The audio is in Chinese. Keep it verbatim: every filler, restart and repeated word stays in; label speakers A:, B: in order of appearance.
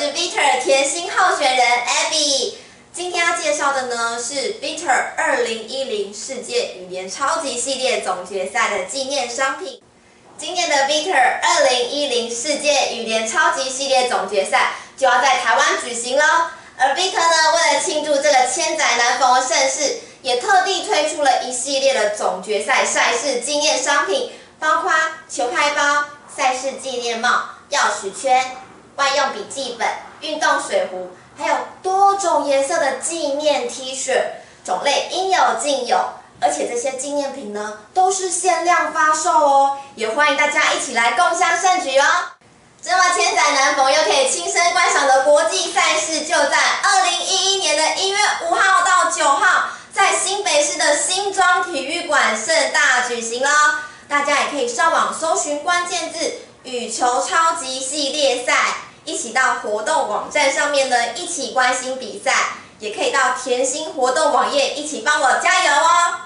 A: 是 Vitter 甜心候选人 Abby。今天要介绍的呢是 Vitter 二零一零世界羽联超级系列总决赛的纪念商品。今年的 Vitter 二零一零世界羽联超级系列总决赛就要在台湾举行喽。而 Vitter 呢，为了庆祝这个千载难逢的盛事，也特地推出了一系列的总决赛赛事纪念商品，包括球拍包、赛事纪念帽、钥匙圈、万用笔记本、运动水壶，还有多种颜色的纪念 T 恤，种类应有尽有。而且这些纪念品呢，都是限量发售哦，也欢迎大家一起来共襄盛举哦。这么千载难逢又可以亲身观赏的国际赛事，就在二零一一年的一月五号到九号，在新北市的新庄体育馆盛大举行咯。大家也可以上网搜寻关键字“羽球超级系列赛”，一起到活动网站上面呢，一起关心比赛，也可以到甜心活动网页一起帮我加油哦。